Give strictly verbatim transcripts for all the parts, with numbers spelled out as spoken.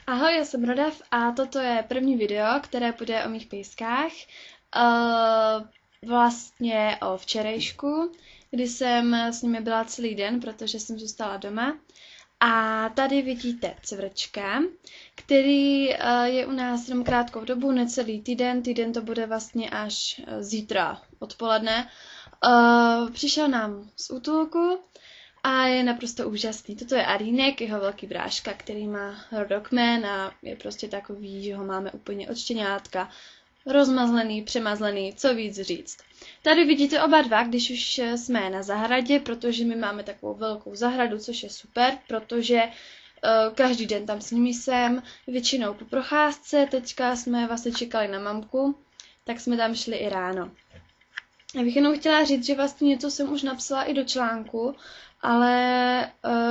Ahoj, já jsem Rodev a toto je první video, které bude o mých pejskách. Uh, vlastně o včerejšku, kdy jsem s nimi byla celý den, protože jsem zůstala doma. A tady vidíte cvrčka, který uh, je u nás jenom krátkou dobu, necelý týden. Týden to bude vlastně až zítra odpoledne. Uh, přišel nám z útulku a je naprosto úžasný. Toto je Arínek, jeho velký bráška, který má rodokmen a je prostě takový, že ho máme úplně od štěňátka. Rozmazlený, přemazlený, co víc říct. Tady vidíte oba dva, když už jsme na zahradě, protože my máme takovou velkou zahradu, což je super, protože uh, každý den tam s nimi jsem, většinou po procházce, teďka jsme vlastně čekali na mamku, tak jsme tam šli i ráno. Já bych jenom chtěla říct, že vlastně něco jsem už napsala i do článku, ale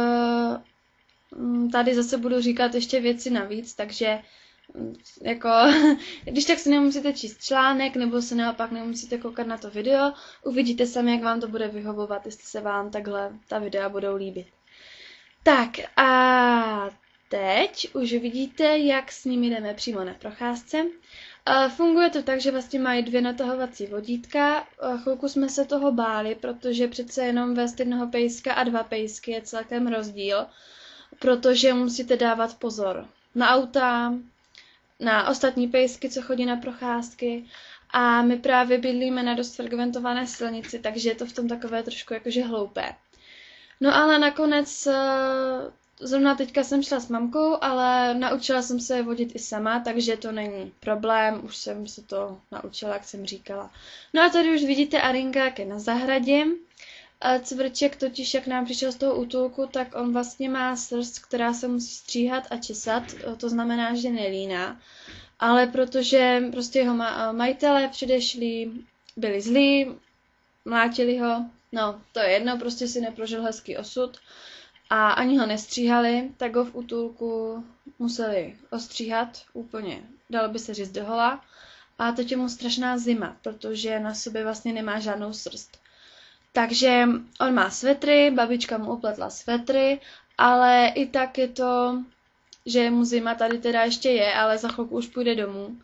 uh, tady zase budu říkat ještě věci navíc, takže jako, když tak si nemusíte číst článek, nebo se naopak nemusíte koukat na to video, uvidíte sami, jak vám to bude vyhovovat, jestli se vám takhle ta videa budou líbit. Tak a teď už vidíte, jak s nimi jdeme přímo na procházce. Funguje to tak, že vlastně mají dvě natahovací vodítka. Chvilku jsme se toho báli, protože přece jenom vést jednoho pejska a dva pejsky je celkem rozdíl, protože musíte dávat pozor na auta, na ostatní pejsky, co chodí na procházky. A my právě bydlíme na dost frekventované silnici, takže je to v tom takové trošku jakože hloupé. No ale nakonec, zrovna teďka jsem šla s mamkou, ale naučila jsem se je vodit i sama, takže to není problém, už jsem se to naučila, jak jsem říkala. No a tady už vidíte Arinka, jak je na zahradě. Cvrček totiž, jak nám přišel z toho útulku, tak on vlastně má srst, která se musí stříhat a česat, to znamená, že nelíná. Ale protože prostě jeho majitelé předešlí byli zlí, mlátili ho, no to je jedno, prostě si neprožil hezký osud a ani ho nestříhali, tak ho v útulku museli ostříhat úplně, dalo by se říct dohola. A teď je mu strašná zima, protože na sobě vlastně nemá žádnou srst. Takže on má svetry, babička mu opletla svetry, ale i tak je to, že mu zima tady teda ještě je, ale za chvilku už půjde domů.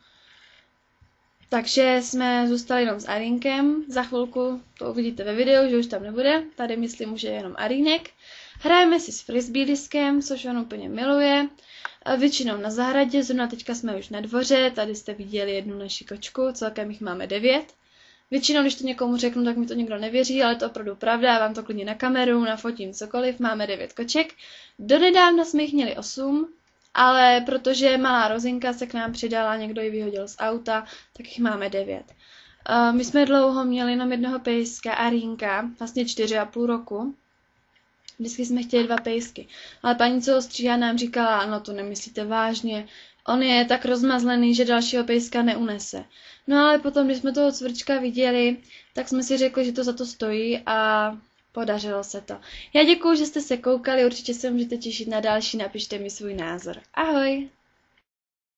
Takže jsme zůstali jenom s Arínkem, za chvilku to uvidíte ve videu, že už tam nebude, tady myslím, že je jenom Arínek. Hrajeme si s frisbeediskem, což on úplně miluje, většinou na zahradě, zrovna teďka jsme už na dvoře, tady jste viděli jednu naši kočku, celkem jich máme devět. Většinou, když to někomu řeknu, tak mi to nikdo nevěří, ale to je opravdu pravda, já vám to klidně na kameru, nafotím cokoliv, máme devět koček. Donedávna jsme jich měli osm, ale protože malá Rozinka se k nám přidala, někdo ji vyhodil z auta, tak jich máme devět. Uh, my jsme dlouho měli jenom jednoho pejska, Arínka, vlastně čtyři a půl roku. Vždycky jsme chtěli dva pejsky, ale paní, co ho stříhá, nám říkala, no to nemyslíte vážně, on je tak rozmazlený, že dalšího pejska neunese. No ale potom, když jsme toho cvrčka viděli, tak jsme si řekli, že to za to stojí a podařilo se to. Já děkuju, že jste se koukali, určitě se můžete těšit na další, napište mi svůj názor. Ahoj!